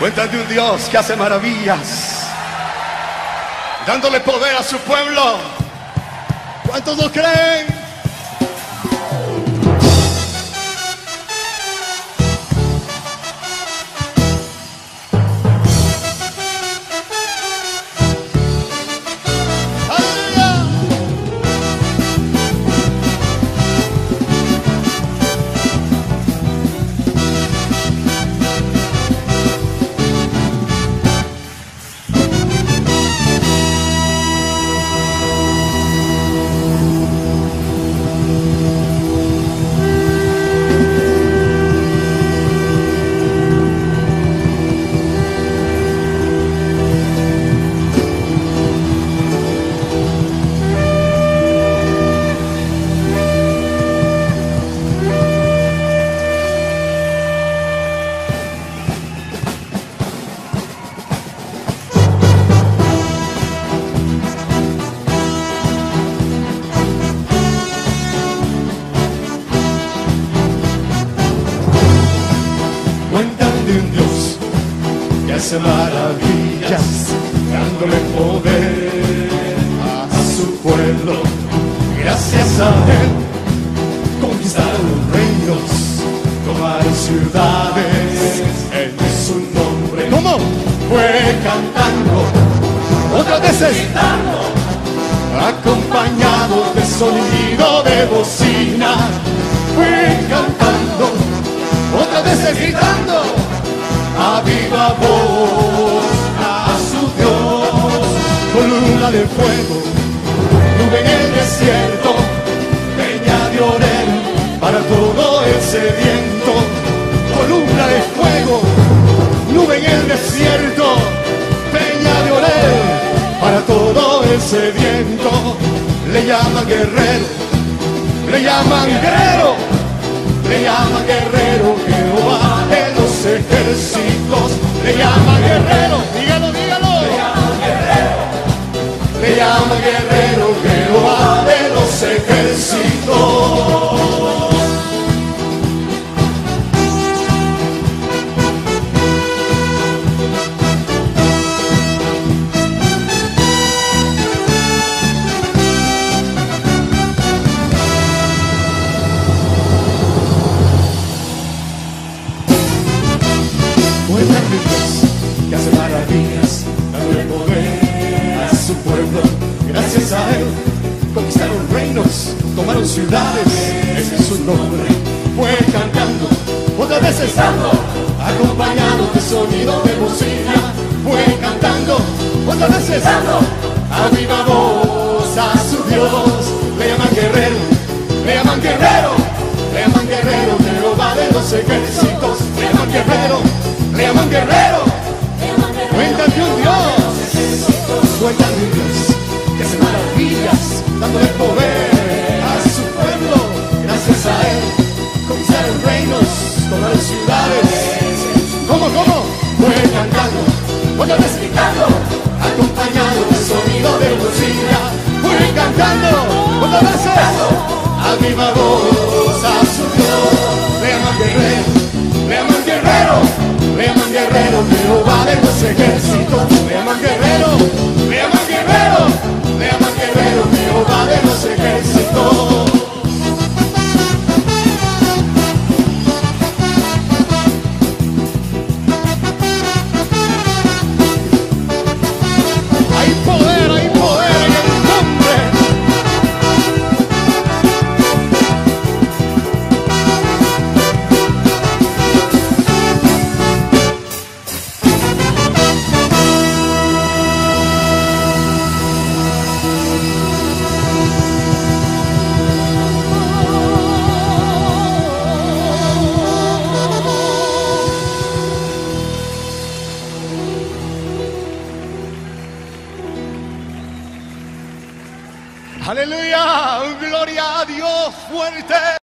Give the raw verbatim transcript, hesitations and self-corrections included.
Cuentan de un Dios que hace maravillas, dándole poder a su pueblo. ¿Cuántos lo creen? Cuentan de un Dios que hace maravillas, dándole poder a su pueblo. Gracias a Él conquistaron reinos, tomaron ciudades en su nombre. ¿Cómo? Fue cantando, otras veces gritando, acompañado de sonido de bocina. Fue cantando, otras veces gritando a viva voz a su Dios. Columna de fuego, nube en el desierto, peña de Oreb para todo el sediento. Columna de fuego, nube en el desierto, peña de Oreb para todo el sediento. Le llaman guerrero, le llaman guerrero, le llaman guerrero, Jehová de los ejércitos. Le llaman guerrero, dígalo, dígalo. Le llaman guerrero, le llaman guerrero, Jehová de los ejércitos. Cuentan de Dios que hace maravillas, dándole poder a su pueblo. Gracias a Él conquistaron reinos, tomaron ciudades, ese es su nombre. Fue cantando, otras veces dando, acompañado de sonido de bocina. Fue cantando, otras veces dando, a viva voz a su Dios. Le llaman guerrero, le llaman guerrero, le llaman guerrero, Jehová de los ejércitos. Le llaman guerrero, le llaman guerrero. Cuentan de un Dios, cuentan de un Dios que hace maravillas, dándole poder a su pueblo. Gracias a Él conquistaron reinos, tomaron ciudades. ¿Cómo, cómo? Fue cantando, otra vez gritando, acompañado de sonido de bocina. Fue cantando, otra vez a viva voz a su Dios. Le llaman guerrero, le llaman guerrero, le llaman guerrero, Jehová de los ejércitos. Le llaman guerrero, le llaman guerrero, le llaman guerrero, Jehová de los ejércitos. Hay poder, hay poder en el nombre. Aleluya, gloria a Dios fuerte.